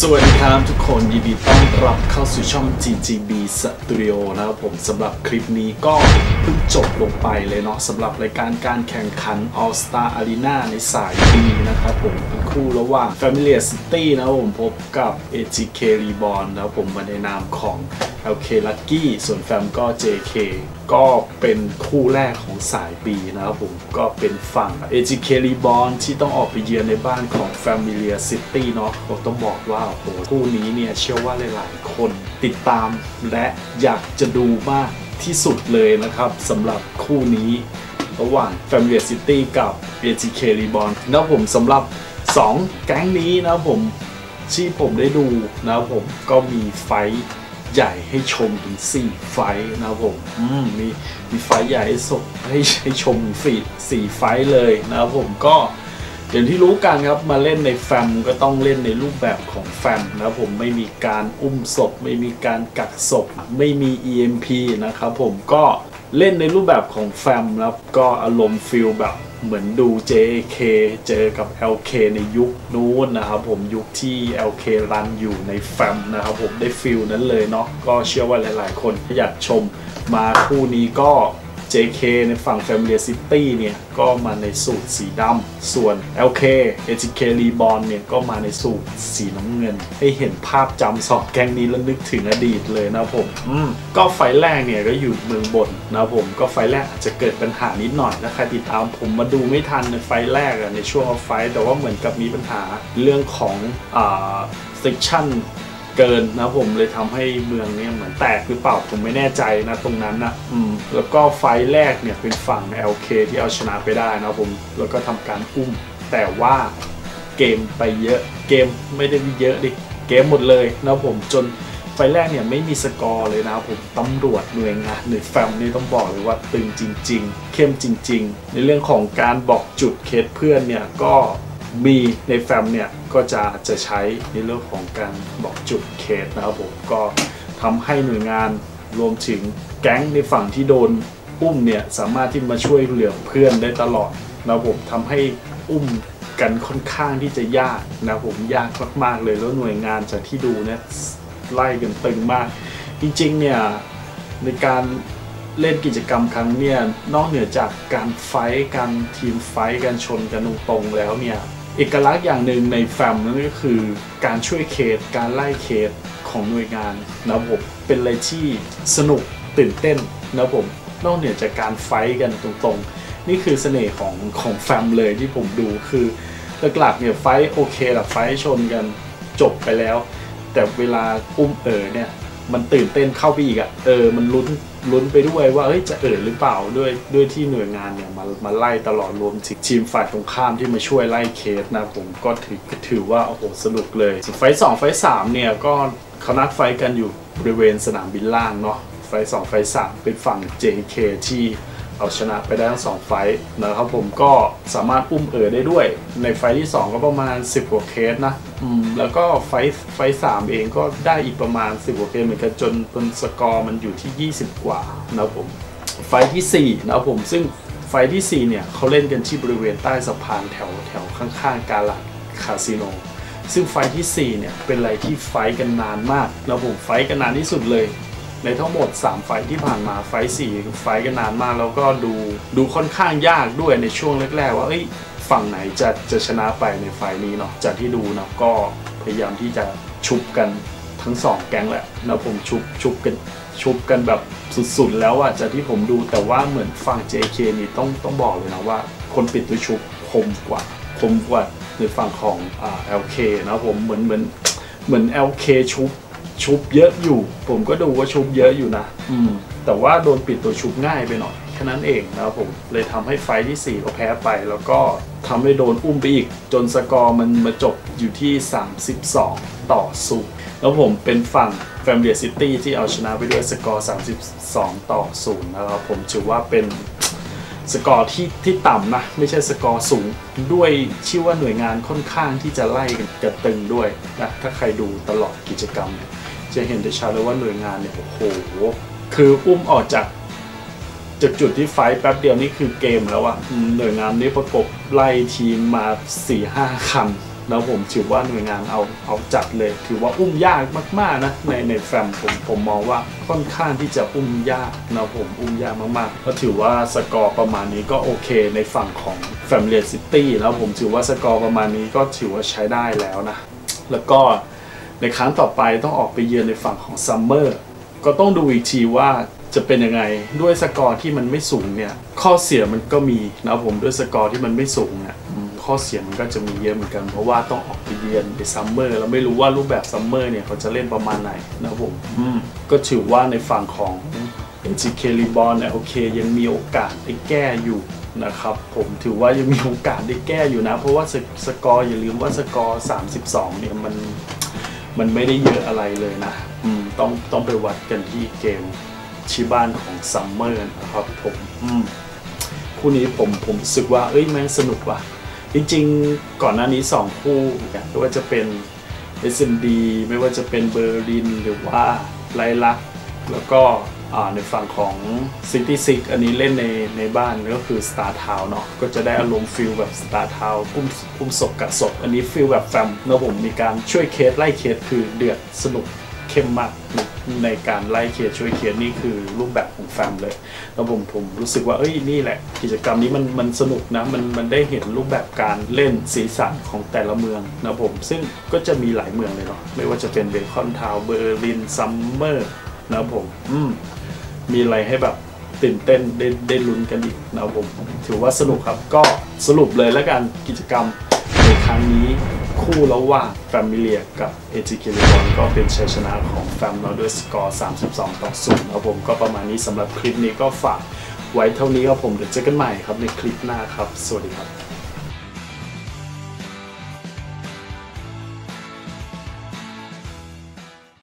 วัสดีครับทุกคนยินดีต้อนรับเข้าสู่ช่อง GGB Studio นะครับผมสำหรับคลิปนี้ก็เพิ่งจบลงไปเลยเนาะสำหรับรายการการแข่งขัน All Star Arena ในสาย B นะครับผมเป็นคู่ระหว่าง Familiar City นะครับผมพบกับ AGK Reborn นะครับผมมาในนามของ LK Lucky ส่วนแฟมก็ JK ก็เป็นคู่แรกของสาย B นะครับผมก็เป็นฝั่ง AGK Reborn ที่ต้องออกไปเยือนในบ้านของ Familiar City เนาะผมต้องบอกว่าโอ้โหคู่นี้เนี่ยเชื่อว่าหลายๆคนติดตามและอยากจะดูมากที่สุดเลยนะครับสำหรับคู่นี้ระหว่าง Familiar City กับ AGK Reborn นะครับผมสำหรับ2แก๊งนี้นะครับผมที่ผมได้ดูนะครับผมก็มีไฟใหญ่ให้ชมถึง4ไฟนะครับผมมีไฟใหญ่ให้ชม4ไฟเลยนะครับผมก็อย่างที่รู้กันครับมาเล่นในแฟมก็ต้องเล่นในรูปแบบของแฟมนะครับผมไม่มีการอุ้มศพไม่มีการกักศพไม่มี EMP นะครับผมก็เล่นในรูปแบบของแฟมแล้วก็อารมณ์ฟิลแบบเหมือนดู JK เจอกับ LK ในยุคนู้นนะครับผมยุคที่ LK รันอยู่ในแฟมนะครับผมได้ฟิลนั้นเลยเนาะก็เชื่อว่าหลายๆคนอยากชมมาคู่นี้ก็ JK ในฝั่ง Familiar City เนี่ยก็มาในสูตรสีดำส่วน LK AGK Reborn เนี่ยก็มาในสูตรสีน้ำเงินให้เห็นภาพจำ2แก๊งนี้แล้วนึกถึงอดีตเลยนะผมก็ไฟแรกเนี่ยก็อยู่เมืองบนนะผมก็ไฟแรกอาจจะเกิดปัญหานิดหน่อยถ้าใครติดตามผมมาดูไม่ทันในไฟแรกในช่วงไฟแต่ว่าเหมือนกับมีปัญหาเรื่องของsectionเกินนะผมเลยทำให้เมืองเนี่ยเหมือนแตกหรือเปล่าผมไม่แน่ใจนะตรงนั้นนะแล้วก็ไฟแรกเนี่ยเป็นฝั่ง LK ที่เอาชนะไปได้นะผมแล้วก็ทำการอุ้มแต่ว่าเกมไปเยอะเกมไม่ได้มีเยอะดิเกมหมดเลยนะผมจนไฟแรกเนี่ยไม่มีสกอร์เลยนะผมตำรวจหน่วยงานในแฟมนี่ต้องบอกเลยว่าตึงจริงๆเข้มจริงๆในเรื่องของการบอกจุดเคสเพื่อนเนี่ยก็มีในแฟมเนี่ยก็จะใช้ในเรื่องของการบอกจุดเคสนะครับผมก็ทำให้หน่วยงานรวมถึงแก๊งในฝั่งที่โดนอุ้มเนี่ยสามารถที่มาช่วยเหลือเพื่อนได้ตลอดนะผมทำให้อุ้มกันค่อนข้างที่จะยากนะผมยากมากๆเลยแล้วหน่วยงานจากที่ดูเนี่ยไล่กันตึงมากจริงๆเนี่ยในการเล่นกิจกรรมครั้งเนี่ยนอกเหนือจากการไฟท์กันทีมไฟท์กันชนกันตรงๆแล้วเนี่ยเอกลักษณ์อย่างหนึ่งในแฟมนั่นก็คือการช่วยเคสการไล่เคสของหน่วยงานนะผมเป็นอะไรที่สนุกตื่นเต้นนะผมนอกเหนือจากการไฟท์กันตรงๆนี่คือเสน่ห์ของแฟมเลยที่ผมดูคือหลักๆเนี่ยไฟท์โอเคแหละไฟท์ชนกันจบไปแล้วแต่เวลาอุ้มเนี่ยมันตื่นเต้นเข้าไปอีกอะมันลุ้นไปด้วยว่าจะหรือเปล่าด้วยที่หน่วยงานเนี่ยมาไล่ตลอดรวมถึงทีมฝ่ายตรงข้ามที่มาช่วยไล่เคสนะผมก็ถือว่าโอ้โหสนุกเลยไฟ2ไฟ3เนี่ยก็เขานัดไฟกันอยู่บริเวณสนามบินล่างเนาะไฟ2ไฟ3เป็นฝั่ง JK ที่เอาชนะไปได้ทั้ง2ไฟนะครับผมก็สามารถอุ้มได้ด้วยในไฟที่2ก็ประมาณ10กว่าเคสนะแล้วก็ไฟ3เองก็ได้อีกประมาณ10กว่าเคสเหมือนกันจนสกอร์มันอยู่ที่20กว่านะครับผมไฟที่4นะครับผมซึ่งไฟที่4เนี่ยเขาเล่นกันที่บริเวณใต้สะพานแถวข้างๆกาลาคาสิโนซึ่งไฟที่4เนี่ยเป็นอะไรที่ไฟกันนานมากนะครับผมไฟกันนานที่สุดเลยในทั้งหมด3ไฟที่ผ่านมาไฟ4ไฟกันนานมากแล้วก็ดูค่อนข้างยากด้วยในช่วงแรกๆว่าฝั่งไหนจะชนะไปในไฟนี้เนาะจากที่ดูนะก็พยายามที่จะชุบกันทั้ง2แก๊งแหละนะผมชุบกันแบบสุดๆแล้วอ่ะจากที่ผมดูแต่ว่าเหมือนฝั่ง JK นี่ต้องบอกเลยนะว่าคนปิดตัวชุบคมกว่าในฝั่งของ LK นะผมเหมือน LK ชุบเยอะอยู่ผมก็ดูว่าชุบเยอะอยู่นะแต่ว่าโดนปิดตัวชุบง่ายไปหน่อยแค่นั้นเองนะครับผมเลยทำให้ไฟที่4ก็แพ้ไปแล้วก็ทำให้โดนอุ้มไปอีกจนสกอร์มันมาจบอยู่ที่32-0แล้วผมเป็นฝั่ง Familiar City ที่เอาชนะไปด้วยสกอร์32-0นะครับผมถือว่าเป็นสกอร์ที่ต่ำนะไม่ใช่สกอร์สูงด้วยชื่อว่าหน่วยงานค่อนข้างที่จะไล่กันตึงด้วยนะถ้าใครดูตลอดกิจกรรมเนี่ยจะเห็นได้ชัดเลยว่าหน่วยงานเนี่ยโอ้โหคืออุ้มออกจากจุดที่ไฟแป๊บเดียวนี่คือเกมแล้วอะหน่วยงานนี้ประกบไล่ทีมมา 4-5 คันแล้วผมถือว่าหน่วยงานเอาจัดเลยถือว่าอุ้มยากมากๆนะในแฟมผมมองว่าค่อนข้างที่จะอุ้มยากนะผมอุ้มยากมากๆก็ถือว่าสกอร์ประมาณนี้ก็โอเคในฝั่งของแฟมเลียซิตี้แล้วผมถือว่าสกอร์ประมาณนี้ก็ถือว่าใช้ได้แล้วนะแล้วก็ในครั้งต่อไปต้องออกไปเยือนในฝั่งของซัมเมอร์ก็ต้องดูอีกทีว่าจะเป็นยังไงด้วยสกอร์ที่มันไม่สูงเนี่ยข้อเสียมันก็มีนะผมด้วยสกอร์ที่มันไม่สูงเนี่ยข้อเสียมันก็จะมีเยอะเหมือนกันเพราะว่าต้องออกไปเยือนในซัมเมอร์เราไม่รู้ว่ารูปแบบซัมเมอร์เนี่ยเขาจะเล่นประมาณไหนนะผมก็ถือว่าในฝั่งของ NGK Reborn เนี่ยโอเคยังมีโอกาสได้แก้อยู่นะครับผมถือว่ายังมีโอกาสได้แก้อยู่นะเพราะว่าสกอร์อย่าลืมว่าสกอร์32เนี่ยมันไม่ได้เยอะอะไรเลยนะต้องไปวัดกันที่เกมที่บ้านของซัมเมอร์นะครับผมคู่นี้ผมรู้สึกว่าแม่งสนุกว่ะจริงๆก่อนหน้านี้2คู่ไม่ว่าจะเป็น SMD ไม่ว่าจะเป็นเบอร์ลินหรือว่าไลลักแล้วก็ในฝั่งของ City Six อันนี้เล่นในบ้านก็คือ Star Town เนาะก็จะได้อารมณ์ฟิลแบบ Star Town พุ่มศพกับศพอันนี้ฟิลแบบแฟมแล้วผมมีการช่วยเคสไล่เคสคือเดือดสนุกเข้มมากในการไล่เคสช่วยเคสนี่คือรูปแบบของแฟมเลยแล้วผมรู้สึกว่านี่แหละกิจกรรมนี้มันสนุกนะมันได้เห็นรูปแบบการเล่นสีสันของแต่ละเมืองนะผมซึ่งก็จะมีหลายเมืองเลยเนาะไม่ว่าจะเป็นเบคอนทาวน์เบอร์ลินซัมเมอร์นะผมมีอะไรให้แบบตื่นเต้นได้ลุ้นกันอีกนะผมถือว่าสนุกครับก็สรุปเลยแล้วกันกิจกรรมในครั้งนี้คู่ระหว่างแฟมิเลียกับ AGK Reborn ก็เป็นชัยชนะของแฟมเราด้วยสกอร์32-0นะผมก็ประมาณนี้สำหรับคลิปนี้ก็ฝากไว้เท่านี้ครับผมเดี๋ยวเจอกันใหม่ครับในคลิปหน้าครับสวัสดีครับ